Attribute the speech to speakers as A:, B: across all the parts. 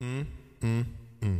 A: Mm, mm, mm.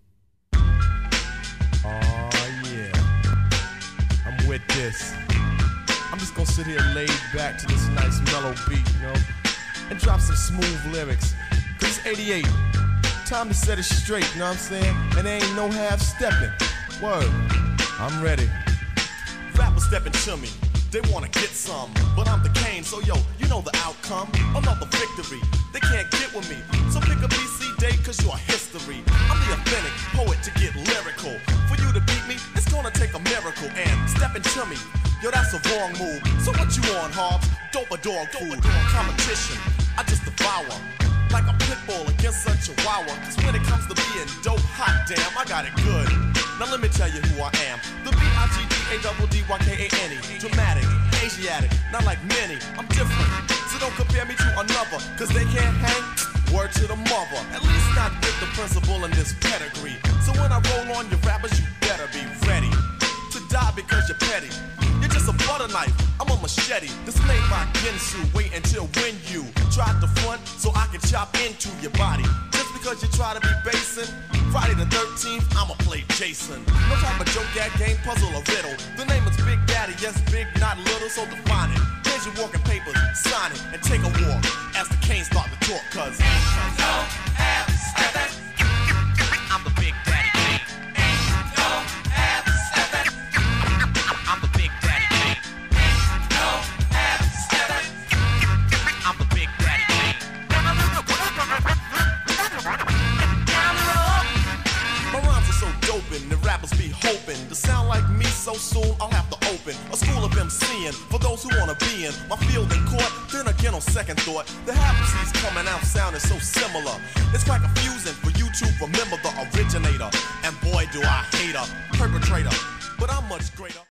A: Oh yeah, I'm with this. I'm just gonna sit here laid back to this nice mellow beat, you know, and drop some smooth lyrics. Cause it's 88, time to set it straight, you know what I'm saying? And there ain't no half stepping. Word, I'm ready. Rappers stepping to me, they wanna get some, but I'm the Kane, so yo, you know the outcome. Another victory, they can't get with me. So pick a BC date, cause you're history. I'm the authentic poet to get lyrical. For you to beat me, it's gonna take a miracle. And stepping to me, yo, that's a wrong move. So what you on, Hobbs? Dope or dog food? Competition, I just devour. Like a pit bull against a chihuahua. Cause when it comes to being dope, hot damn, I got it good. Now let me tell you who I am. The B-I-G-D-A-D-D-Y-K-A-N-E. Dramatic, Asiatic, not like many. I'm different, so don't compare me to another. Cause they can't hang, word to the mother. At least not with the principal in this pedigree. So when I roll on your rappers, you better be ready to die because you're petty. You're just a butter knife, I'm a machete. This made by Ginsu, wait until when you try to front so I can chop into your body. Just because you try to be basing, Friday the 13th, I'ma play Jason. No type of joke, gag, game, puzzle, or riddle. The name is Big Daddy, yes, big, not little, so define it. Here's your walking papers, sign it, and take a walk as the Canes start to talk, cause ain't no half steppin'. I'm the Big Daddy Kane. Ain't no half steppin'. I'm the Big Daddy Kane. Ain't no half steppin'. I'm the Big Daddy Kane. My rhymes are so dopin', the rappers be hoping to sound like me so soon I'll have to open a school of MCing for those who wanna be in my field in court. Then again on second thought, the half MCs coming out sounding so similar. It's quite confusing for you to remember the originator. And boy do I hate a perpetrator, but I'm much greater.